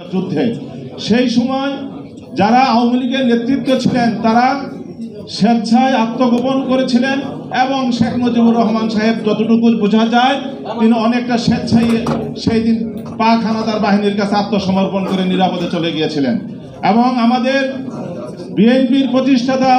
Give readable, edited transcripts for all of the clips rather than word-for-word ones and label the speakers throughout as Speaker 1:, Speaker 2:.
Speaker 1: যুদ্ধে সেই সময় যারা আওয়ামী লীগের নেতৃত্ব ছিলেন তারা স্বেচ্ছায় আত্মগোপন করেছিলেন এবং শেখ মুজিবুর রহমান সাহেব যতটুকু বোঝা যায় তিনি অনেকটা স্বেচ্ছায় সেই দিন পাক হানাদার বাহিনীর কাছে আত্মসমর্পণ করে নিরাপদে চলে গিয়েছিলেন। এবং আমাদের বিএনপির প্রতিষ্ঠাতা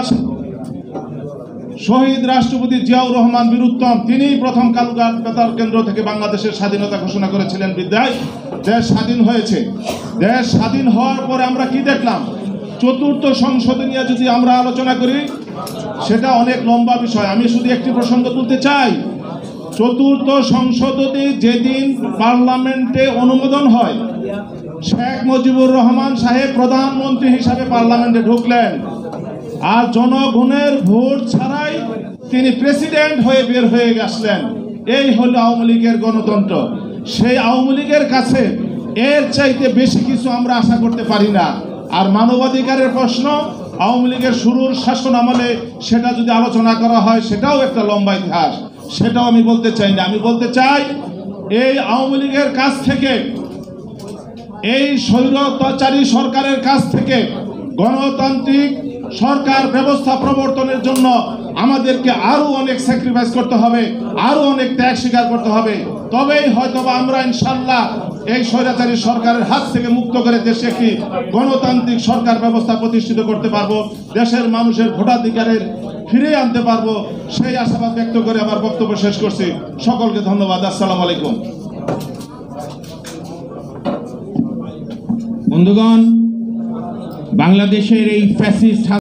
Speaker 1: শহীদ রাষ্ট্রপতি জিয়াউর রহমান বীর উত্তম তিনি প্রথম কালুঘাট বেতার কেন্দ্র থেকে বাংলাদেশের স্বাধীনতা ঘোষণা করেছিলেন বিধায় দেশ স্বাধীন হয়েছে। দেশ স্বাধীন হওয়ার পরে আমরা কি দেখলাম, চতুর্থ সংসদে নিয়ে যদি আমরা আলোচনা করি সেটা অনেক লম্বা বিষয়। আমি শুধু একটি প্রসঙ্গ তুলতে চাই। চতুর্থ সংসদে যেদিন পার্লামেন্টে অনুমোদন হয়, শেখ মুজিবুর রহমান সাহেব প্রধানমন্ত্রী হিসাবে পার্লামেন্টে ঢুকলেন আর জনগণের ভোট ছাড়াই তিনি প্রেসিডেন্ট হয়ে বের হয়ে আসলেন। এই হলো আওয়ামী লীগের গণতন্ত্র। সেই আওয়ামী লীগের কাছে এর চাইতে বেশি কিছু আমরা আশা করতে পারি না। আর মানবাধিকারের প্রশ্ন আওয়ামী লীগের শুরুর শাসন আমলে সেটা যদি আলোচনা করা হয় সেটাও একটা লম্বা ইতিহাস, সেটাও আমি বলতে চাই না। আমি বলতে চাই এই আওয়ামী লীগের কাছ থেকে, এই স্বৈরাচারী সরকারের কাছ থেকে গণতান্ত্রিক সরকার ব্যবস্থা প্রবর্তনের জন্য আমাদেরকে আরো অনেক স্যাক্রিফাইস করতে হবে, আরো অনেক ত্যাগ স্বীকার করতে হবে। তবেই হয়তোবা আমরা ইনশাল্লাহ এই স্বৈরাচারী সরকারের হাত থেকে মুক্ত করে দেশে একটি গণতান্ত্রিক সরকার ব্যবস্থা প্রতিষ্ঠিত করতে পারবো, দেশের মানুষের ভোটাধিকারের ফিরিয়ে আনতে পারবো। সেই আশাবাদ ব্যক্ত করে আমার বক্তব্য শেষ করছি। সকলকে ধন্যবাদ। আসসালামু আলাইকুম।
Speaker 2: বন্ধুগণ, বাংলাদেশের এই ফ্যাসিস্ট